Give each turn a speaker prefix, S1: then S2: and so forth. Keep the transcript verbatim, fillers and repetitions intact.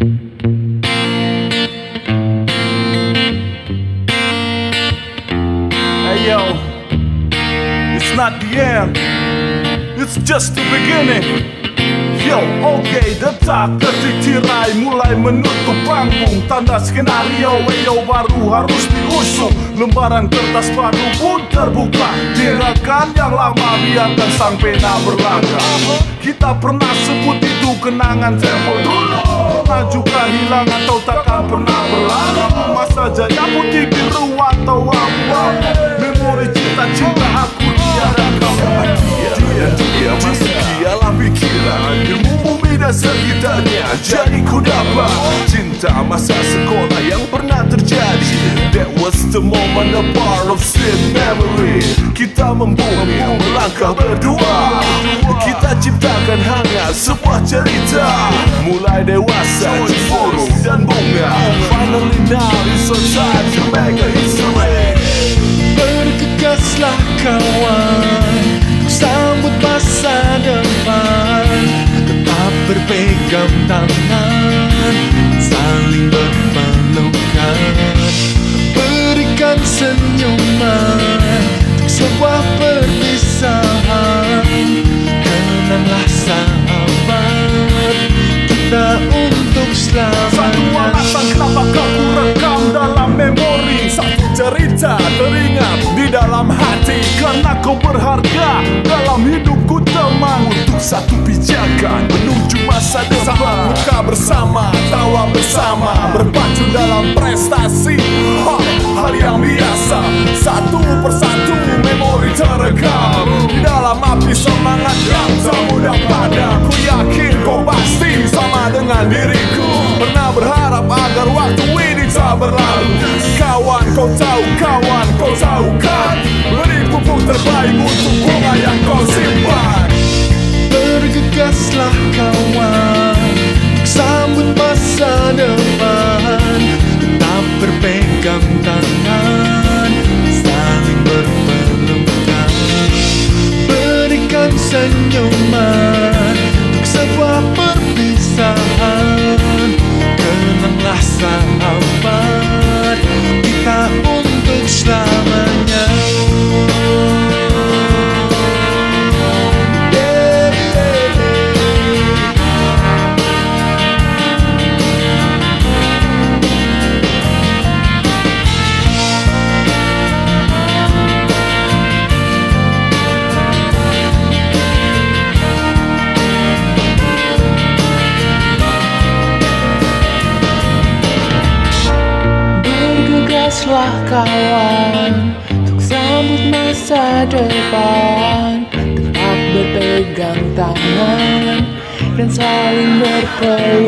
S1: Hey yo, it's not the end, it's just the beginning. Yo, oke, okay, detak detik tirai mulai menutup panggung. Tanda skenario, yo baru harus diusung. Lembaran kertas baru pun terbuka. Tinggalkan yang lama, biarkan sang pena berlaga. Kita pernah sebut itu kenangan tempo dulu. Pernah juga hilang atau takkan pernah berlalu. Masa jaya putih biru atau abu-abu. Memori cinta-cinta aku dia dan kau. Dia, dia, dia masih dalam pikiran. Ilmu bumi dan sekitarnya. Jadi ku dapat cinta masa sekolah yang pernah terjadi. That was the moment, a part of sweet memory. Kita membumi, melangkah berdua. Kita ciptakan hangat sebuah cerita. Mulai dewasa, cemburu dan bunga. Finally now it's our time to make a history.
S2: Bergegaslah kawan, sambut masa depan. Tetap berpegang tangan, saling berpelukan. Berikan senyuman untuk sebuah perpisahan. Kenanglah sahabat kita untuk selamanya.
S1: Satu alasan kenapa kau rekam dalam memori. Satu cerita teringat di dalam hati. Karena kau berharga dalam hidupku teman. Untuk satu pijakan menuju masa depan. Buka bersama, tawa bersama, berpacu dalam prestasi. Ha, hal yang biasa. Satu persatu memori terekam di dalam api semangat yang tak mudah padam. Ku yakin kau pasti sama dengan diriku. Pernah berharap agar waktu ini tak berlalu. Kawan kau tahu, kawan kau tahu kan. Beri pupuk terbaik untuk bunga yang kau simpan.
S2: Bergegaslah kawan, sambut masa depan. Tetap berpegang tangan, saling berpelukan. Berikan senyuman untuk sebuah perpisahan. Kenanglah sahabat kita untuk selamanya. Bergegaslah kawan, untuk sambut masa depan. Tetap berpegang tangan dan saling berpelukan.